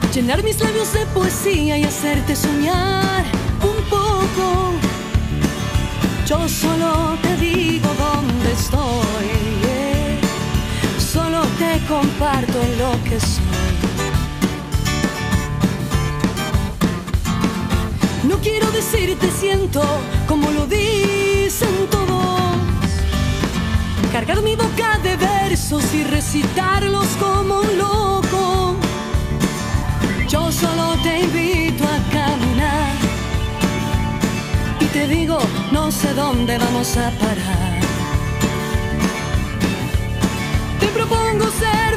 llenar mis labios de poesía y hacerte soñar un poco. Yo solo te digo dónde estoy, solo te comparto lo que soy. No quiero decirte siento como lo dicen todos, cargar mi boca de versos y recitarlos como un loco. Yo solo te invito a caminar y te digo, no sé dónde vamos a parar. Te propongo ser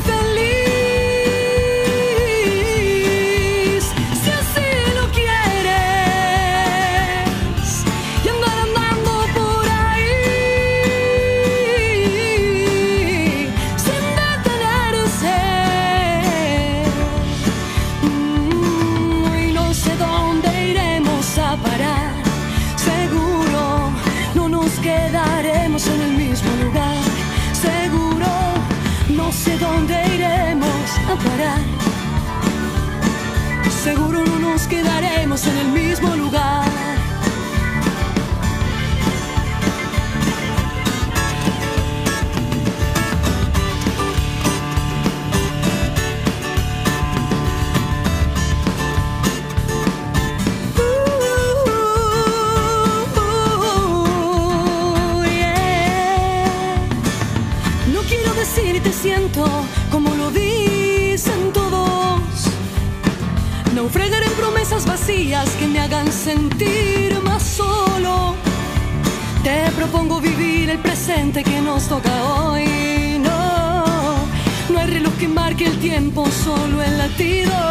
feliz, si así lo quieres, y andar andando por ahí sin detenerse. Y no sé dónde iremos a parar, seguro no nos quedaremos en el mismo lugar. Seguro no sé dónde iremos a parar, seguro no nos quedaremos en el mismo lugar. Decirte siento como lo dicen todos, naufragar en promesas vacías que me hagan sentir más solo. Te propongo vivir el presente que nos toca hoy. No hay reloj que marque el tiempo, solo el latido